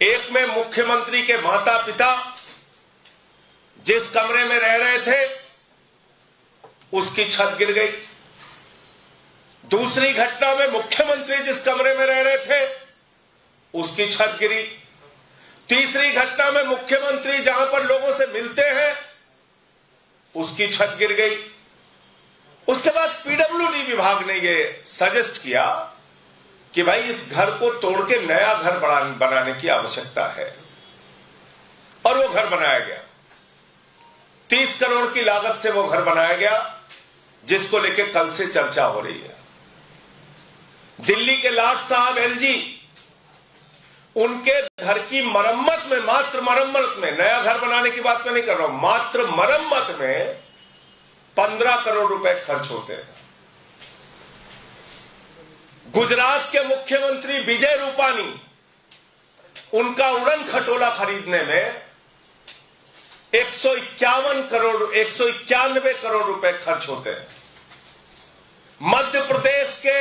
एक में मुख्यमंत्री के माता पिता जिस कमरे में रह रहे थे उसकी छत गिर गई। दूसरी घटना में मुख्यमंत्री जिस कमरे में रह रहे थे उसकी छत गिरी। तीसरी घटना में मुख्यमंत्री जहां पर लोगों से मिलते हैं उसकी छत गिर गई। उसके बाद पीडब्ल्यूडी विभाग ने यह सजेस्ट किया कि भाई इस घर को तोड़ के नया घर बनाने की आवश्यकता है, और वो घर बनाया गया। 30 करोड़ की लागत से वो घर बनाया गया, जिसको लेके कल से चर्चा हो रही है। दिल्ली के लाट साहब एलजी, उनके घर की मरम्मत में, मात्र मरम्मत में, नया घर बनाने की बात मैं नहीं कर रहा हूं, मात्र मरम्मत में 15 करोड़ रुपए खर्च होते हैं। गुजरात के मुख्यमंत्री विजय रूपानी, उनका उड़न खटोला खरीदने में 191 करोड़ रुपए खर्च होते हैं। मध्य प्रदेश के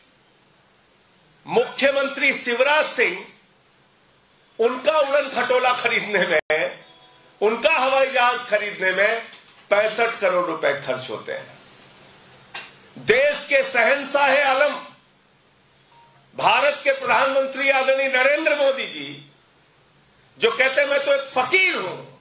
मुख्यमंत्री शिवराज सिंह, उनका उड़न खटोला खरीदने में, उनका हवाई जहाज खरीदने में 65 करोड़ रुपए खर्च होते हैं। देश के शहंशाह आलम, भारत के प्रधानमंत्री आदरणीय नरेंद्र मोदी जी, जो कहते हैं मैं तो एक फकीर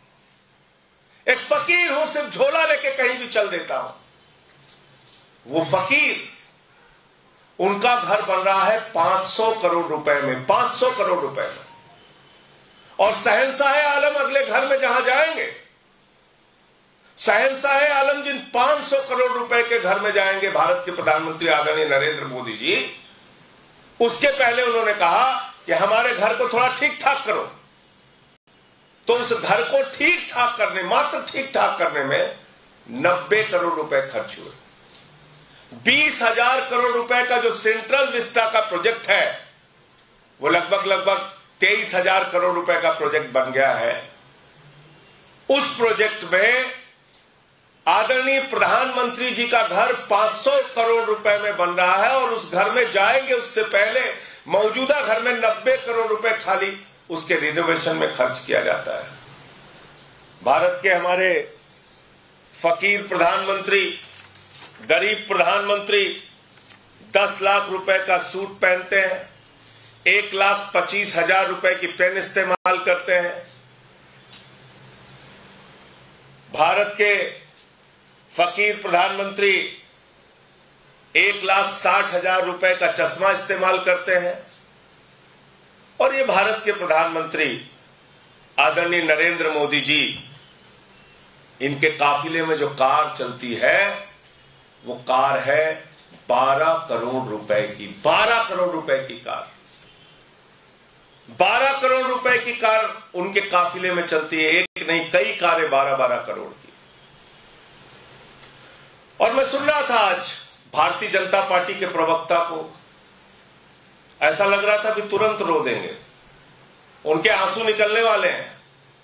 हूं, सिर्फ झोला लेके कहीं भी चल देता हूं, वो फकीर, उनका घर बन रहा है 500 करोड़ रुपए में, 500 करोड़ रुपए में। और शहंशाह आलम अगले घर में जहां जाएंगे, शहंशाह आलम जिन 500 करोड़ रुपए के घर में जाएंगे भारत के प्रधानमंत्री आदरणीय नरेंद्र मोदी जी, उसके पहले उन्होंने कहा कि हमारे घर को थोड़ा ठीक ठाक करो। तो उस घर को ठीक ठाक करने, मात्र ठीक ठाक करने में 90 करोड़ रुपए खर्च हुए। 20,000 करोड़ रुपए का जो सेंट्रल विस्टा का प्रोजेक्ट है, वो लगभग 23,000 करोड़ रुपए का प्रोजेक्ट बन गया है। उस प्रोजेक्ट में आदरणीय प्रधानमंत्री जी का घर 500 करोड़ रुपए में बन रहा है, और उस घर में जाएंगे उससे पहले मौजूदा घर में 90 करोड़ रुपए खाली उसके रिनोवेशन में खर्च किया जाता है। भारत के हमारे फकीर प्रधानमंत्री, गरीब प्रधानमंत्री 10 लाख रुपए का सूट पहनते हैं, 1,25,000 रुपए की पेन इस्तेमाल करते हैं। भारत के फकीर प्रधानमंत्री 1,60,000 रुपए का चश्मा इस्तेमाल करते हैं। और ये भारत के प्रधानमंत्री आदरणीय नरेंद्र मोदी जी, इनके काफिले में जो कार चलती है, वो कार है 12 करोड़ रुपए की, 12 करोड़ रुपए की कार, 12 करोड़ रुपए की कार उनके काफिले में चलती है। एक नहीं, कई कारें 12-12 करोड़ की। और मैं सुन रहा था आज भारतीय जनता पार्टी के प्रवक्ता को, ऐसा लग रहा था कि तुरंत रो देंगे, उनके आंसू निकलने वाले हैं,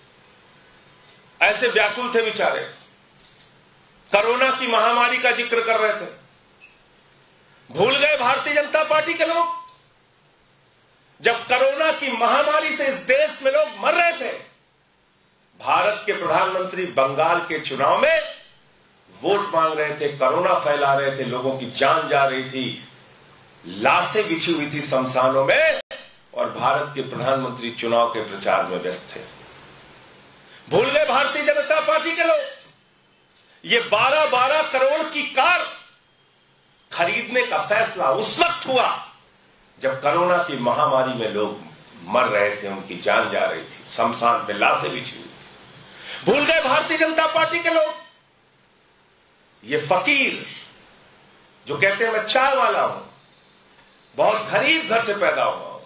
ऐसे व्याकुल थे बेचारे। कोरोना की महामारी का जिक्र कर रहे थे। भूल गए भारतीय जनता पार्टी के लोग, जब कोरोना की महामारी से इस देश में लोग मर रहे थे, भारत के प्रधानमंत्री बंगाल के चुनाव में वोट मांग रहे थे, कोरोना फैला रहे थे, लोगों की जान जा रही थी, लाशें बिछी हुई थी शमशानों में, और भारत के प्रधानमंत्री चुनाव के प्रचार में व्यस्त थे। भूल गए भारतीय जनता पार्टी के लोग। ये 12-12 करोड़ की कार खरीदने का फैसला उस वक्त हुआ जब कोरोना की महामारी में लोग मर रहे थे, उनकी जान जा रही थी, शमशान में लाशें बिछी हुई थी। भूल गए भारतीय जनता पार्टी के लोग। ये फकीर जो कहते हैं मैं चाय वाला हूं, बहुत गरीब घर से पैदा हुआ हूं,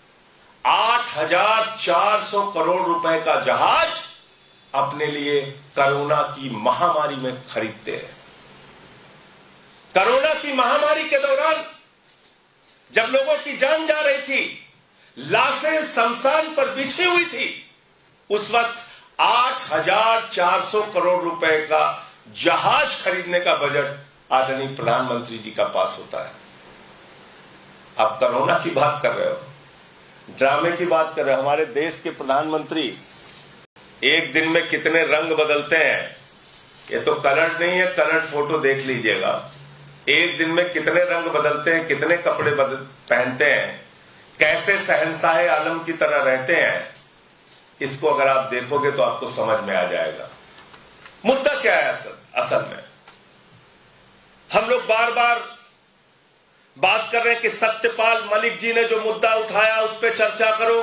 8,400 करोड़ रुपए का जहाज अपने लिए कोरोना की महामारी में खरीदते हैं। कोरोना की महामारी के दौरान जब लोगों की जान जा रही थी, लाशें शमशान पर बिछी हुई थी, उस वक्त 8,400 करोड़ रुपए का जहाज खरीदने का बजट आदरणीय प्रधानमंत्री जी का पास होता है। आप कोरोना की बात कर रहे हो, ड्रामे की बात कर रहे हैं। हमारे देश के प्रधानमंत्री एक दिन में कितने रंग बदलते हैं, ये तो कलर्ड नहीं है, कलर्ड फोटो देख लीजिएगा। एक दिन में कितने रंग बदलते हैं, कितने कपड़े पहनते हैं, कैसे शहंशाह आलम की तरह रहते हैं, इसको अगर आप देखोगे तो आपको समझ में आ जाएगा। मुद्दा क्या है असल में? हम लोग बार बार बात कर रहे हैं कि सत्यपाल मलिक जी ने जो मुद्दा उठाया उस पर चर्चा करो।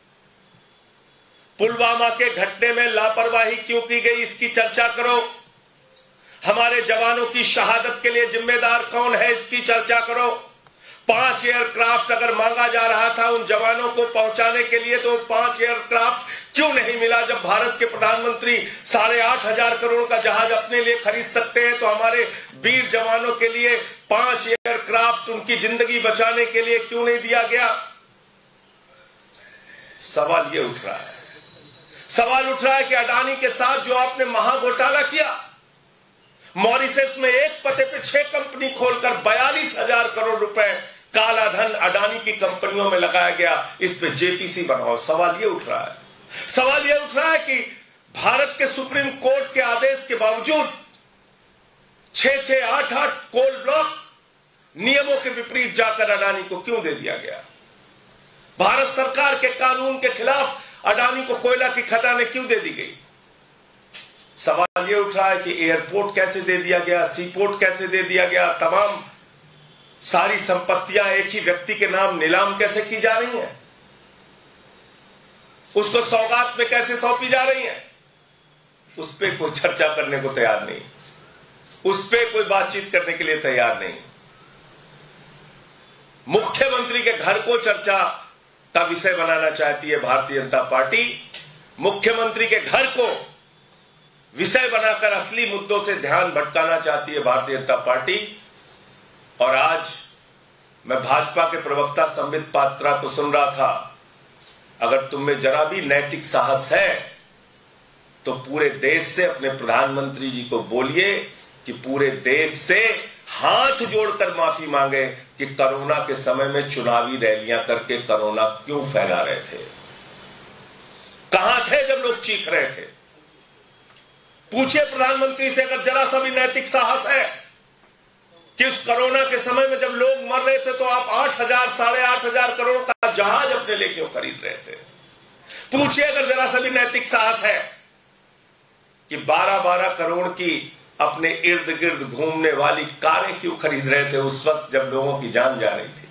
पुलवामा के घटने में लापरवाही क्यों की गई, इसकी चर्चा करो। हमारे जवानों की शहादत के लिए जिम्मेदार कौन है, इसकी चर्चा करो। 5 एयरक्राफ्ट अगर मांगा जा रहा था उन जवानों को पहुंचाने के लिए, तो 5 एयरक्राफ्ट क्यों नहीं मिला? जब भारत के प्रधानमंत्री 8,500 करोड़ का जहाज अपने लिए खरीद सकते हैं, तो हमारे वीर जवानों के लिए 5 एयरक्राफ्ट उनकी जिंदगी बचाने के लिए क्यों नहीं दिया गया? सवाल ये उठ रहा है। सवाल उठ रहा है कि अडानी के साथ जो आपने महाघोटाला किया, मॉरिशस में एक पते पे 6 कंपनी खोलकर 42,000 करोड़ रुपए काला धन अडानी की कंपनियों में लगाया गया, इस पे जेपीसी बनाओ। सवाल ये उठ रहा है। सवाल ये उठ रहा है कि भारत के सुप्रीम कोर्ट के आदेश के बावजूद 6-6, 8-8 कोल ब्लॉक नियमों के विपरीत जाकर अडानी को क्यों दे दिया गया? भारत सरकार के कानून के खिलाफ अडानी को कोयला की खदानें क्यों दे दी गई? सवाल यह उठ रहा है कि एयरपोर्ट कैसे दे दिया गया, सीपोर्ट कैसे दे दिया गया, तमाम सारी संपत्तियां एक ही व्यक्ति के नाम नीलाम कैसे की जा रही हैं, उसको सौगात में कैसे सौंपी जा रही हैं, उस पर कोई चर्चा करने को तैयार नहीं, उस पर कोई बातचीत करने के लिए तैयार नहीं। मुख्यमंत्री के घर को चर्चा का विषय बनाना चाहती है भारतीय जनता पार्टी। मुख्यमंत्री के घर को विषय बनाकर असली मुद्दों से ध्यान भटकाना चाहती है भारतीय जनता पार्टी। और आज मैं भाजपा के प्रवक्ता संबित पात्रा को सुन रहा था, अगर तुम में जरा भी नैतिक साहस है तो पूरे देश से अपने प्रधानमंत्री जी को बोलिए कि पूरे देश से हाथ जोड़कर माफी मांगे कि कोरोना के समय में चुनावी रैलियां करके कोरोना क्यों फैला रहे थे। कहां थे जब लोग चीख रहे थे? पूछिए प्रधानमंत्री से, अगर जरा सा भी नैतिक साहस है कि उस कोरोना के समय में जब लोग मर रहे थे तो आप 8,000, 8,500 करोड़ का जहाज अपने लिए क्यों खरीद रहे थे? पूछिए अगर जरा सा भी नैतिक साहस है कि 12-12 करोड़ की अपने इर्द गिर्द घूमने वाली कारें क्यों खरीद रहे थे उस वक्त जब लोगों की जान जा रही थी।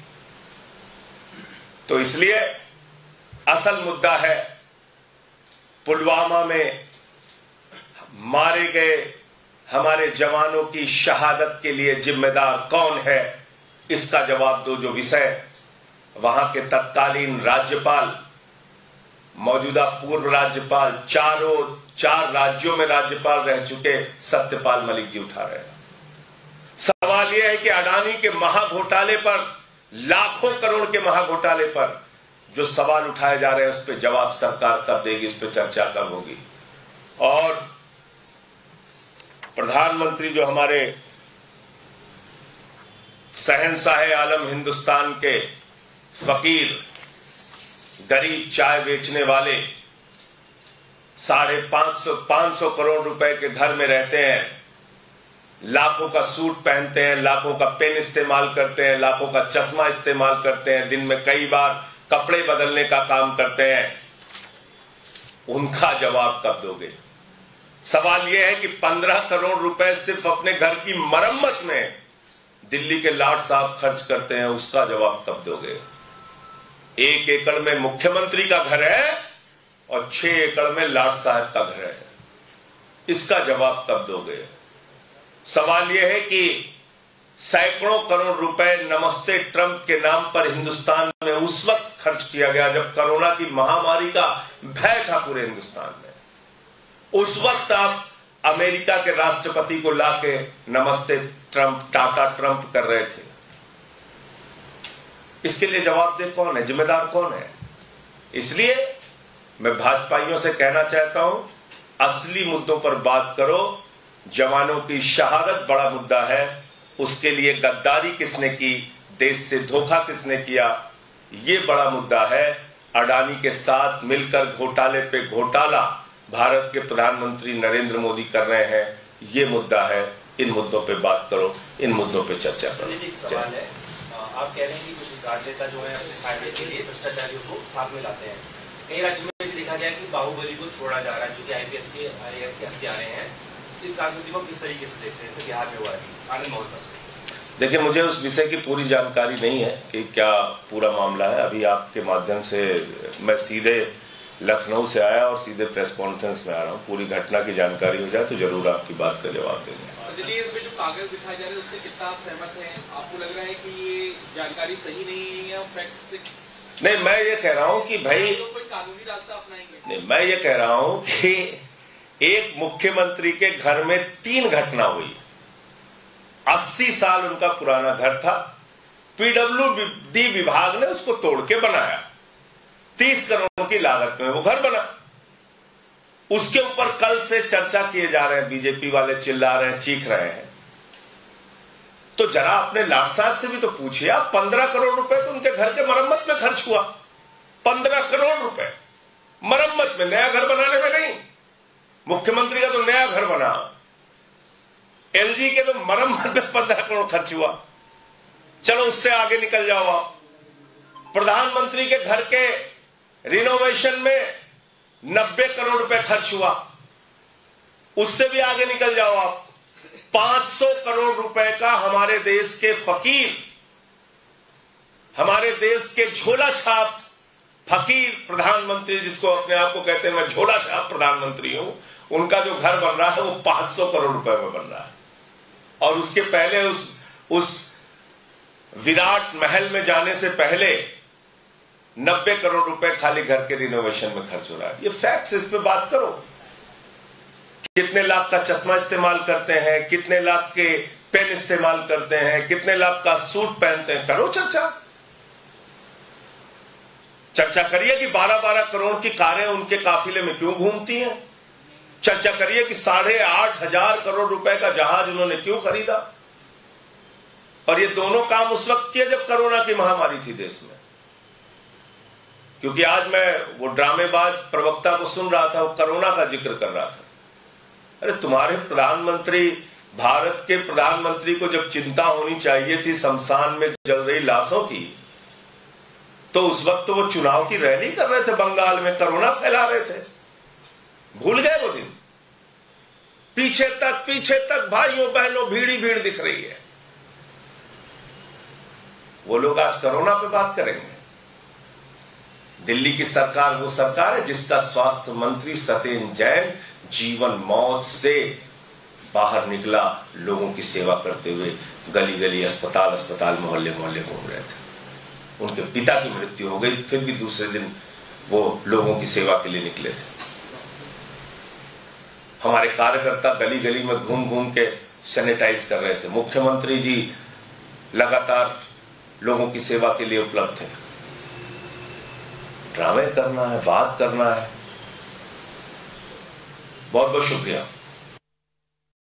तो इसलिए असल मुद्दा है पुलवामा में मारे गए हमारे जवानों की शहादत के लिए जिम्मेदार कौन है, इसका जवाब दो। जो विषय वहां के तत्कालीन राज्यपाल, मौजूदा पूर्व राज्यपाल, 4 राज्यों में राज्यपाल रह चुके सत्यपाल मलिक जी उठा रहे हैं। सवाल यह है कि अडानी के महाघोटाले पर, लाखों करोड़ के महाघोटाले पर जो सवाल उठाए जा रहे हैं उस पर जवाब सरकार कब देगी, उस पर चर्चा कब होगी? और प्रधानमंत्री जो हमारे शहंशाह आलम हिंदुस्तान के फकीर, गरीब चाय बेचने वाले 550 करोड़ रुपए के घर में रहते हैं, लाखों का सूट पहनते हैं, लाखों का पेन इस्तेमाल करते हैं, लाखों का चश्मा इस्तेमाल करते हैं, दिन में कई बार कपड़े बदलने का काम करते हैं, उनका जवाब कब दोगे? सवाल यह है कि 15 करोड़ रुपए सिर्फ अपने घर की मरम्मत में दिल्ली के लाट साहब खर्च करते हैं, उसका जवाब कब दोगे? 1 एकड़ में मुख्यमंत्री का घर है और 6 एकड़ में लाट साहब का घर है, इसका जवाब कब दोगे? सवाल यह है कि सैकड़ों करोड़ रुपए नमस्ते ट्रंप के नाम पर हिंदुस्तान में उस वक्त खर्च किया गया जब कोरोना की महामारी का भय था पूरे हिंदुस्तान में। उस वक्त आप अमेरिका के राष्ट्रपति को लाके नमस्ते ट्रंप, टाटा ट्रंप कर रहे थे। इसके लिए जवाबदेह कौन है, जिम्मेदार कौन है? इसलिए मैं भाजपाइयों से कहना चाहता हूं, असली मुद्दों पर बात करो। जवानों की शहादत बड़ा मुद्दा है, उसके लिए गद्दारी किसने की, देश से धोखा किसने किया, यह बड़ा मुद्दा है। अडानी के साथ मिलकर घोटाले पे घोटाला भारत के प्रधानमंत्री नरेंद्र मोदी कर रहे हैं। ये मुद्दा है, इन मुद्दों पे बात करो, इन मुद्दों पे चर्चा करो। एक सवाल है, आप कह रहे हैं कि कुछ राजनेता जो है अपने फायदे के लिए भ्रष्टाचारियों को साथ में लाते हैं। कई राज्यों में देखा गया कि बाहुबली को छोड़ा जा रहा है, जो कि IPS के हत्यारे हैं। इस राजनीति को किस तरीके से देखते हैं? जैसे बिहार में हुआ है आनंद मोहन पर। देखिए, मुझे उस विषय की पूरी जानकारी नहीं है कि क्या पूरा मामला है। अभी आपके माध्यम से मैं सीधे लखनऊ से आया और सीधे प्रेस कॉन्फ्रेंस में आ रहा हूँ। पूरी घटना की जानकारी हो जाए तो जरूर आपकी बात का जवाब देंगे। इसमें जो कागज दिखाए जा रहे हैं उससे कितना आप सहमत हैं? आपको लग रहा है कि ये जानकारी सही नहीं है या फैक्ट से? नहीं, मैं ये कह रहा हूँ कि भाई तो कोई कानूनी रास्ता अपनाएंगे? नहीं, मैं ये कह रहा हूँ कि एक मुख्यमंत्री के घर में 3 घटना हुई। 80 साल उनका पुराना घर था, PWD विभाग ने उसको तोड़ के बनाया, 30 करोड़ की लागत में वो घर बना। उसके ऊपर कल से चर्चा किए जा रहे हैं, बीजेपी वाले चिल्ला रहे हैं, चीख रहे हैं। तो जरा अपने लाट साहब से भी तो पूछिए आप, 15 करोड़ रुपए तो उनके घर के मरम्मत में खर्च हुआ। 15 करोड़ रुपए मरम्मत में, नया घर बनाने में नहीं। मुख्यमंत्री का तो नया घर बना, LG के तो मरम्मत में 15 करोड़ खर्च हुआ। चलो उससे आगे निकल जाओ आप, प्रधानमंत्री के घर के रिनोवेशन में 90 करोड़ रुपए खर्च हुआ। उससे भी आगे निकल जाओ आप, 500 करोड़ रुपए का हमारे देश के फकीर, हमारे देश के झोला छाप फकीर प्रधानमंत्री, जिसको अपने आप को कहते हैं मैं झोला छाप प्रधानमंत्री हूं, उनका जो घर बन रहा है वो 500 करोड़ रुपए में बन रहा है। और उसके पहले उस विराट महल में जाने से पहले 90 करोड़ रुपए खाली घर के रिनोवेशन में खर्च हो रहा है। ये फैक्ट्स, इस पे बात करो। कितने लाख का चश्मा इस्तेमाल करते हैं, कितने लाख के पेन इस्तेमाल करते हैं, कितने लाख का सूट पहनते हैं, करो चर्चा करिए कि 12-12 करोड़ की कारें उनके काफिले में क्यों घूमती हैं। चर्चा करिए कि 8,500 करोड़ रुपए का जहाज उन्होंने क्यों खरीदा। और ये दोनों काम उस वक्त किए जब कोरोना की महामारी थी देश में। क्योंकि आज मैं वो ड्रामेबाज प्रवक्ता को सुन रहा था, वो कोरोना का जिक्र कर रहा था। अरे तुम्हारे प्रधानमंत्री, भारत के प्रधानमंत्री को जब चिंता होनी चाहिए थी शमशान में जल रही लाशों की, तो उस वक्त तो वो चुनाव की रैली कर रहे थे, बंगाल में कोरोना फैला रहे थे। भूल गए वो दिन? पीछे तक भाइयों बहनों भीड़ ही भीड़ दिख रही है। वो लोग आज कोरोना पे बात करेंगे। दिल्ली की सरकार वो सरकार है जिसका स्वास्थ्य मंत्री सत्येंद्र जैन जीवन मौत से बाहर निकला, लोगों की सेवा करते हुए गली गली, अस्पताल, मोहल्ले घूम रहे थे। उनके पिता की मृत्यु हो गई, फिर भी दूसरे दिन वो लोगों की सेवा के लिए निकले थे। हमारे कार्यकर्ता गली गली में घूम के सैनिटाइज कर रहे थे। मुख्यमंत्री जी लगातार लोगों की सेवा के लिए उपलब्ध थे। ड्रामे करना है, बात करना है। बहुत बहुत शुक्रिया।